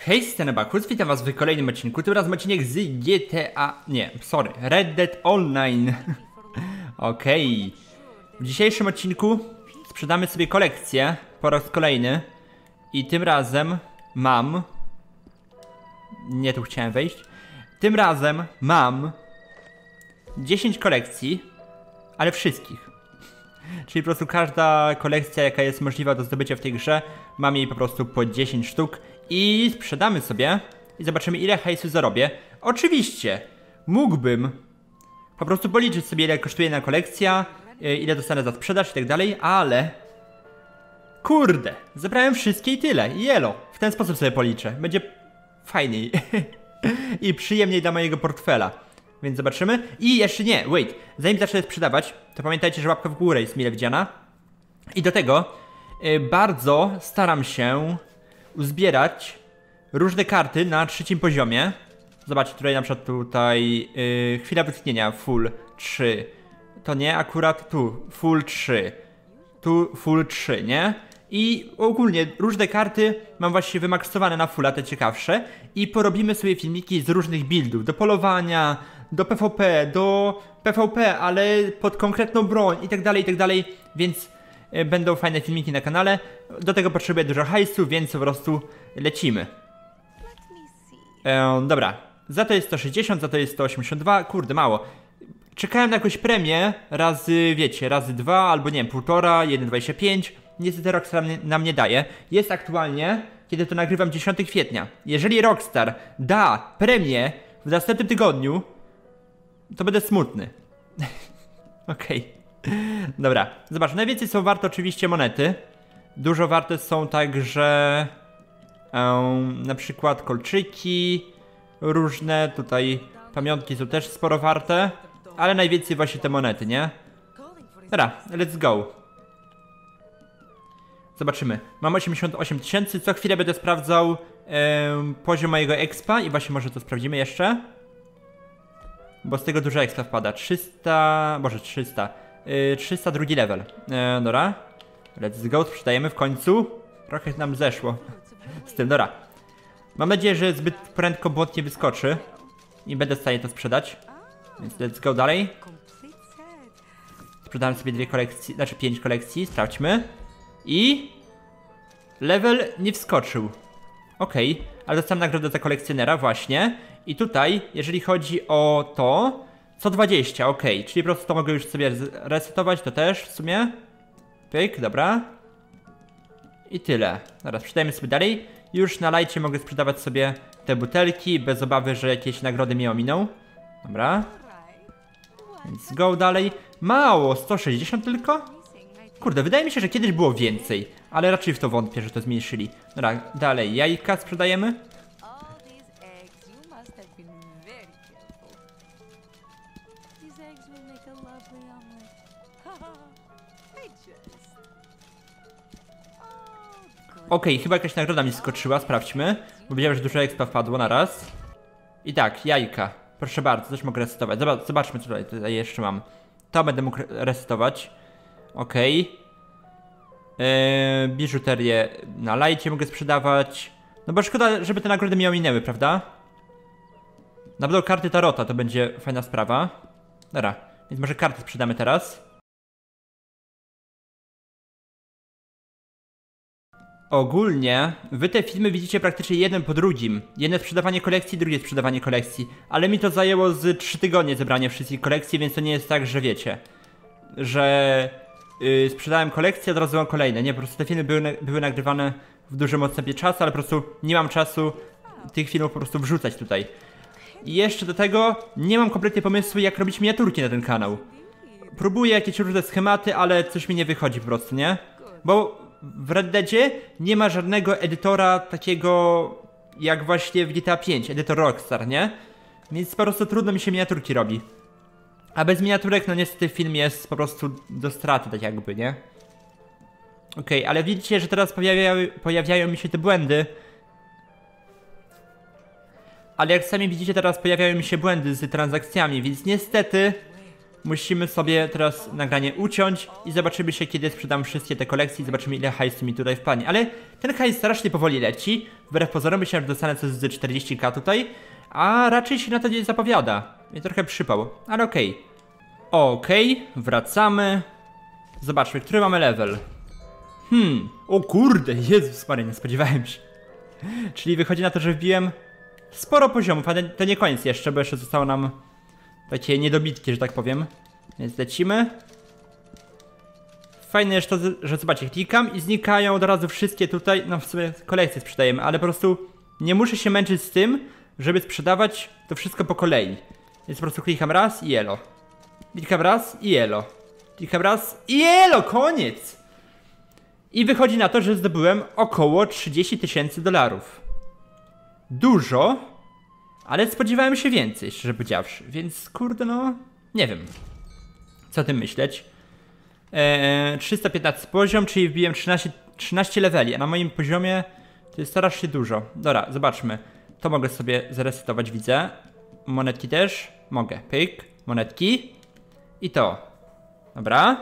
Hej, Scenebakus, witam was w kolejnym odcinku, tym razem odcinek z Red Dead Online. Okej. W dzisiejszym odcinku sprzedamy sobie kolekcję po raz kolejny. I tym razem mam... Nie tu chciałem wejść. Tym razem mam 10 kolekcji, ale wszystkich. Czyli po prostu każda kolekcja, jaka jest możliwa do zdobycia w tej grze, mam jej po prostu po 10 sztuk. I sprzedamy sobie i zobaczymy, ile hajsu zarobię. Oczywiście mógłbym po prostu policzyć sobie, ile kosztuje na kolekcja, ile dostanę za sprzedaż i tak dalej, ale kurde, zebrałem wszystkie i tyle. Jelo, w ten sposób sobie policzę. Będzie fajniej i przyjemniej dla mojego portfela. Więc zobaczymy. I jeszcze nie, wait, zanim zacznę sprzedawać, to pamiętajcie, że łapka w górę jest mile widziana. I do tego bardzo staram się uzbierać różne karty na 3. poziomie. Zobaczcie, tutaj na przykład chwila wytchnienia full 3. To nie, akurat tu full 3. Tu full 3, nie? I ogólnie różne karty mam właśnie wymaksowane na fulla, te ciekawsze. I porobimy sobie filmiki z różnych buildów. Do polowania, do PvP, do PvP, ale pod konkretną broń i tak dalej, więc będą fajne filmiki na kanale. Do tego potrzebuję dużo hajsu, więc po prostu lecimy. Dobra, za to jest 160, za to jest 182, kurde mało. Czekałem na jakąś premię razy, wiecie, razy 2 albo nie wiem, 1,5, 1,25. Niestety Rockstar nam nie daje. Jest aktualnie, kiedy to nagrywam, 10 kwietnia. Jeżeli Rockstar da premię w następnym tygodniu, to będę smutny. Okej. Dobra, zobacz, najwięcej są warte oczywiście monety. Dużo warte są także na przykład kolczyki różne, tutaj pamiątki są też sporo warte, ale najwięcej właśnie te monety, nie? Dobra, let's go. Zobaczymy, mam 88 000, co chwilę będę sprawdzał poziom mojego expa i właśnie może to sprawdzimy jeszcze. Bo z tego dużo expa wpada, 300, boże 302 level. Dobra, let's go, sprzedajemy w końcu. Trochę nam zeszło z tym, dobra. Mam nadzieję, że zbyt prędko błąd nie wyskoczy i będę w stanie to sprzedać. Więc let's go dalej. Sprzedałem sobie 2 kolekcje, znaczy 5 kolekcji, sprawdźmy. I level nie wskoczył. Okej, ale dostałem nagrodę za kolekcjonera właśnie. I tutaj, jeżeli chodzi o to, co 20, okej, czyli po prostu to mogę już sobie resetować, to też w sumie. Pyk, dobra. I tyle. Dobra, sprzedajemy sobie dalej. Już na lajcie mogę sprzedawać sobie te butelki, bez obawy, że jakieś nagrody mnie ominą. Dobra. Więc go dalej. Mało, 160 tylko? Kurde, wydaje mi się, że kiedyś było więcej, ale raczej w to wątpię, że to zmniejszyli. Dobra, dalej, jajka sprzedajemy. Okej, chyba jakaś nagroda mi skoczyła, sprawdźmy. Bo widziałem, że dużo expa wpadło na raz. I tak, jajka. Proszę bardzo, też mogę resetować. Zobaczmy, co tutaj jeszcze mam. To będę mógł resetować. Okej. Biżuterię na lajcie mogę sprzedawać. No bo szkoda, żeby te nagrody mnie ominęły, prawda? Na pewno karty tarota to będzie fajna sprawa. Dobra, więc może karty sprzedamy teraz. Ogólnie wy te filmy widzicie praktycznie jeden po drugim. Jedno sprzedawanie kolekcji, drugie sprzedawanie kolekcji. Ale mi to zajęło z 3 tygodnie zebranie wszystkich kolekcji, więc to nie jest tak, że wiecie, że sprzedałem kolekcję, od razu mam kolejne. Nie, po prostu te filmy były nagrywane w dużym odstępie czasu, ale po prostu nie mam czasu tych filmów po prostu wrzucać tutaj. I jeszcze do tego nie mam kompletnie pomysłu, jak robić miniaturki na ten kanał. Próbuję jakieś różne schematy, ale coś mi nie wychodzi po prostu, nie? Bo w Red Deadzie nie ma żadnego edytora takiego jak właśnie w GTA 5, edytor Rockstar, nie? Więc po prostu trudno mi się miniaturki robi. A bez miniaturek, no niestety film jest po prostu do straty, tak jakby, nie? Okej, ale widzicie, że teraz pojawiają mi się te błędy. Ale jak sami widzicie, teraz pojawiają mi się błędy z transakcjami, więc niestety musimy sobie teraz nagranie uciąć i zobaczymy się, kiedy sprzedam wszystkie te kolekcje i zobaczymy, ile hajsu mi tutaj wpadnie. Ale ten hajs strasznie powoli leci. Wbrew pozorom myślałem, że dostanę coś z 40k tutaj, a raczej się na to nie zapowiada. Mnie trochę przypał, ale okej. Okej, wracamy. Zobaczmy, który mamy level. O kurde, Jezus Maria, nie spodziewałem się. Czyli wychodzi na to, że wbiłem sporo poziomów, ale to nie koniec jeszcze, bo jeszcze zostało nam takie niedobitki, że tak powiem. Więc lecimy. Fajne jest to, że zobaczcie, klikam i znikają od razu wszystkie tutaj, no w sumie kolekcje sprzedajemy, ale po prostu nie muszę się męczyć z tym, żeby sprzedawać to wszystko po kolei. Więc po prostu klikam raz i elo. Klikam raz i elo. Klikam raz i elo, koniec! I wychodzi na to, że zdobyłem około 30 000 dolarów. Dużo, ale spodziewałem się więcej, szczerze powiedziawszy. Więc kurde no, nie wiem. Co o tym myśleć? 315 poziom, czyli wbiłem 13 leveli, a na moim poziomie to jest strasznie dużo. Dobra, zobaczmy. To mogę sobie zresetować, widzę. Monetki też. Mogę. Pyk. Monetki. I to. Dobra.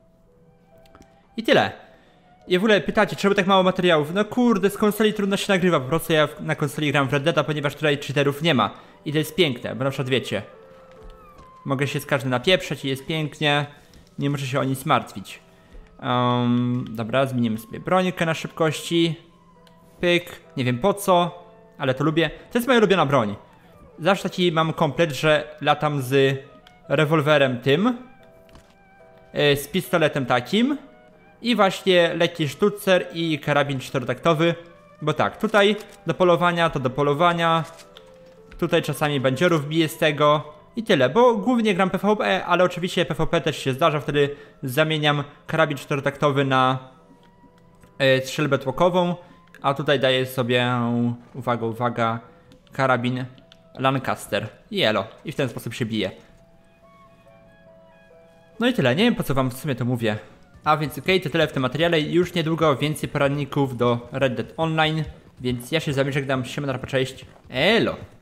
I tyle. I w ogóle pytacie, czemu tak mało materiałów? No kurde, z konsoli trudno się nagrywa. Po prostu ja na konsoli gram w Red Deada, ponieważ tutaj cheaterów nie ma. I to jest piękne, bo na przykład wiecie. Mogę się z każdym napieprzeć i jest pięknie. Nie muszę się o nic martwić. Dobra, zmienimy sobie brońkę na szybkości. Pyk. Nie wiem po co, ale to lubię. To jest moja ulubiona broń. Zawsze taki mam komplet, że latam z rewolwerem tym. Z pistoletem takim. I właśnie lekki sztucer i karabin czterotaktowy. Bo tak, tutaj do polowania to do polowania. Tutaj czasami bandziorów biję z tego. I tyle, bo głównie gram PvP, ale oczywiście PvP też się zdarza. Wtedy zamieniam karabin czterotaktowy na strzelbę tłokową. A tutaj daję sobie, uwaga, uwaga, karabin Lancaster. I elo. I w ten sposób się bije. No i tyle, nie wiem po co wam w sumie to mówię. A więc okej, to tyle w tym materiale. Już niedługo więcej poradników do Red Dead Online. Więc ja się z wami żegnam, siema, cześć, elo!